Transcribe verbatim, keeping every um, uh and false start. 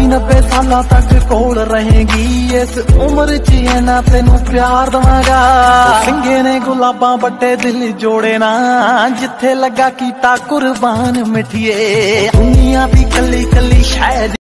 नब्बे साल तक कोल रहेगी, इस उम्र च ना तेनू प्यार दवांगा। सिंगे ने गुलाबां बट्टे दिल जोड़े ना, जिथे लगा कीता कुर्बान मिठिए। दुनिया दी कली कली शै